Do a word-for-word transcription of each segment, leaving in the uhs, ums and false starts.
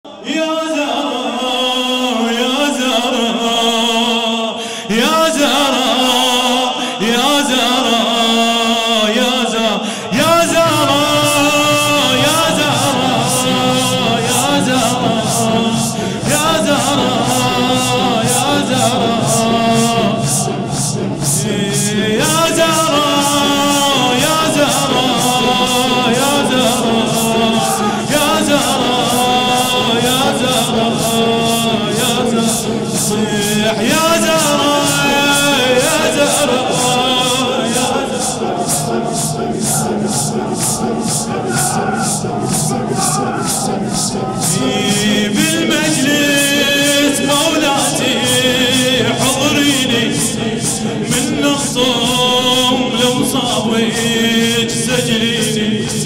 يا زهراء يا زهراء يا زهراء يا زهراء يا زهراء يا زهراء يا زهراء يا زهراء يا زهراء يا زهراء يا زهراء يا زهراء يا زهراء يا زهراء يا زهراء يا زهراء صيح يا زهراء يا زهراء يا زهراء بالمجلس مولاتي حضريني من الصوم لو صابك سجليني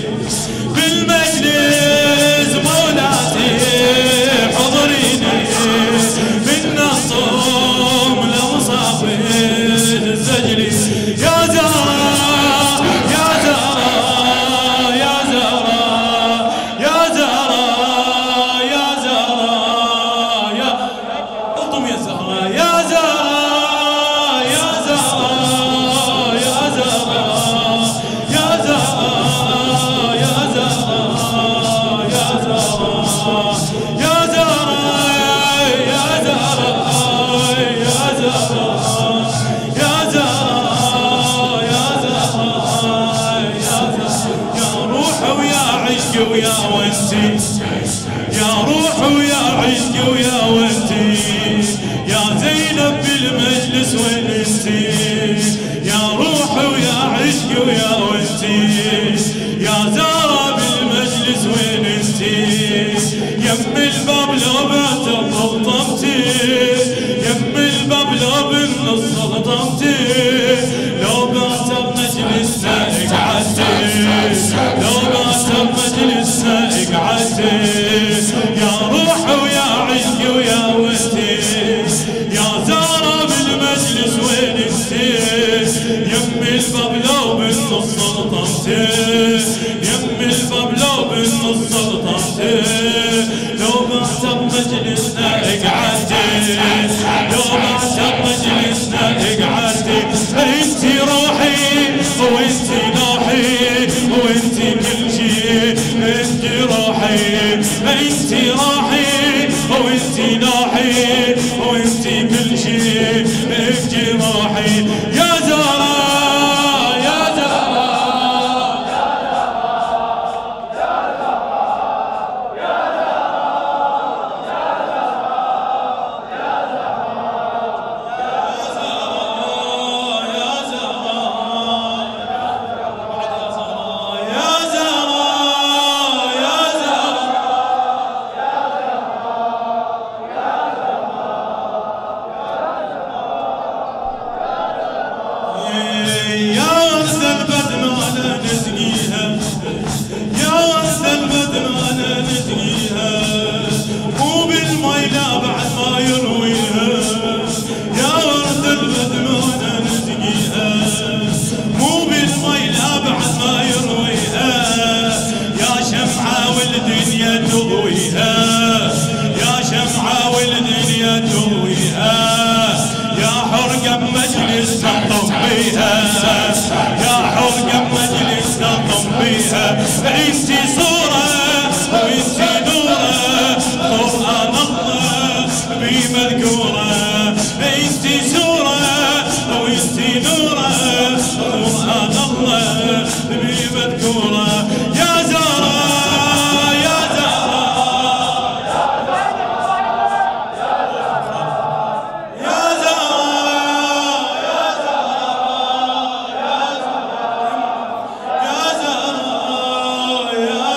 بالمجلس مولاتي حضريني من الصوم لو صابك سجليني يا زهراء يا زهراء يا زهراء يا زهراء يا زهراء يا قلتم يا زهراء يا زهراء يا زهراء يا زهراء يا زهراء يا زهراء يا زهراء يا زهراء يا زهراء يا زهراء يا زهراء يا زهراء يا زهراء يا روح ويا عشق ويا وانتي يا روح ويا عشق ويا وانتي يا زينب بالمجلس وين انتي يا روح ويا عشق ويا وانتي يا زهرة بالمجلس وين انتي يم الباب لو بات طمطمتي يم الباب لو بالنص غطمتي لو بات بمجلسنا اقعدتي لو بات بمجلسنا اقعدتي يا روح ويا عشق ويا وانتي يا زهرة بالمجلس وين انتي يم الباب لو بالنص غطمتي يم الباب لو بالنص غطمتي لو بعت بمجلسنا اقعدتي لو بعت بمجلسنا اقعدتي انتي روحي وانتي نوحي وانتي كل شي انتي روحي انتي روحي وانتي نوحي وانتي كل شي انتي روحي يا زهراء يا زهراء انتي صورة وانتي نورة قرآن الله بي مذكورة انتي صورة وانتي نورة قرآن الله بي مذكورة يا زهراء يا زهراء يا زهراء يا زهراء يا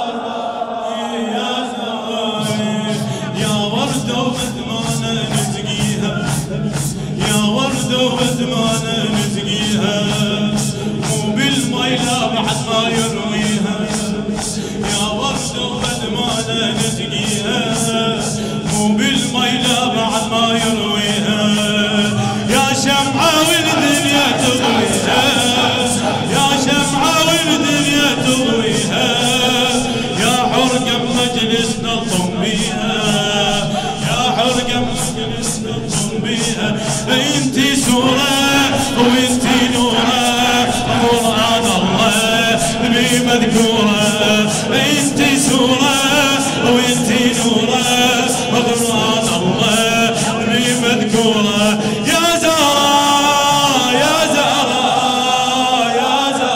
زهراء يا وردة وبدمانة نسقيها يا وردة وبدمانة نسقيها مو بالمي لا بعد ما يرويها يا وردة وبدمانة نسقيها مو بالمي لا بعد ما يرويها يا شمعة والدنيا تضويها يا شمعة والدنيا تضويها يا حرقة بمجلس مجلسنا الطم بيها يا حرقة مجلسنا الطم بيها انتي سورة وانتي نورة قرآن الله بي مذكورة انتي سورة وانتي نورة قرآن الله بي مذكورة يا زهراء يا زهراء يا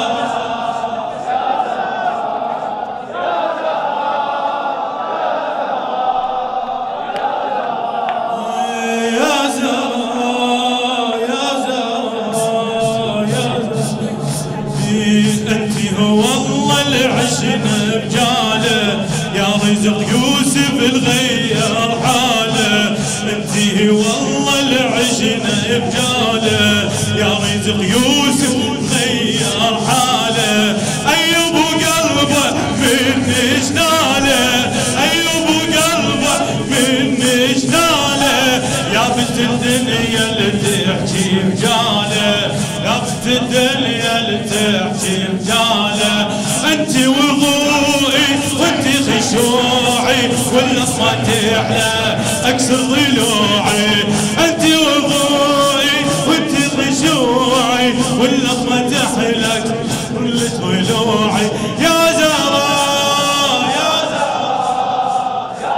زهراء يا زهراء يا زهراء انتي هو الله العشنا بجاله يا رزق يوسف الغير حاله انتي والله العشنا بجاله يا رزق يوسف غير حاله ايوب قلبه من جناله ايوب قلبه من جناله يا بنت الدنيا اللي تحكي بجاله يا بنت الدنيا اللي تحكي بجاله انتي وضوئي وانتي خشوعي واللطمة تحلى اكسر ضلوعي انتي وضوئي وانتي خشوعي واللطمة تحلى كل ضلوعي يا زهراء يا زهراء يا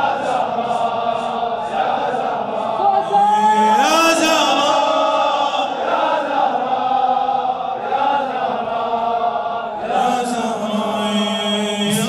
زهراء يا زهراء يا زهراء يا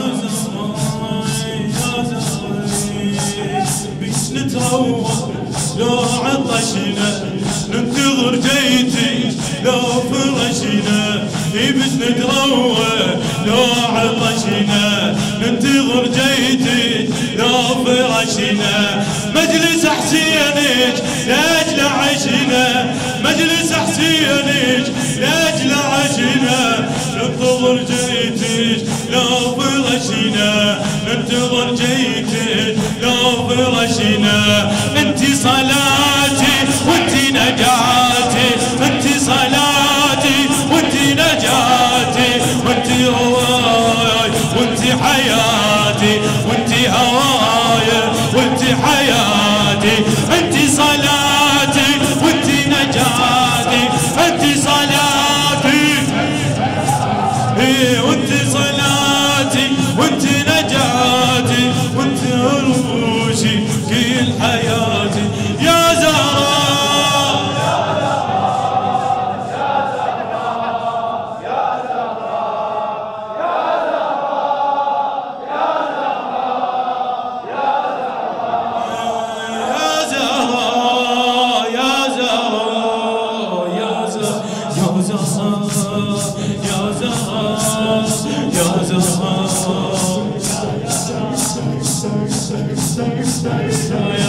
زهراء بيش نتروح لو عطشنا ننتظر جيتي لو فرشنا بيش نتروح لو عطشنا ننتظر جيتي لو فرشنا مجلس حسينك لاجل عشنا مجلس حسينك لاجل عشنا ننتظر جيتك لو فرشنا ننتظر جيتك لو فرشنا انتي صلاتي وانتي نجاتي انتي صلاتي وانتي نجاتي وانتي هواي وانتي حياتي وانتي هواي وانتي حياتي انتي صلاتي وانتي نجاتي انتي صلاتي ايه وانتي صلاتي وانتي نجاتي وانتي عروشي كل حياتي يا زهراء يا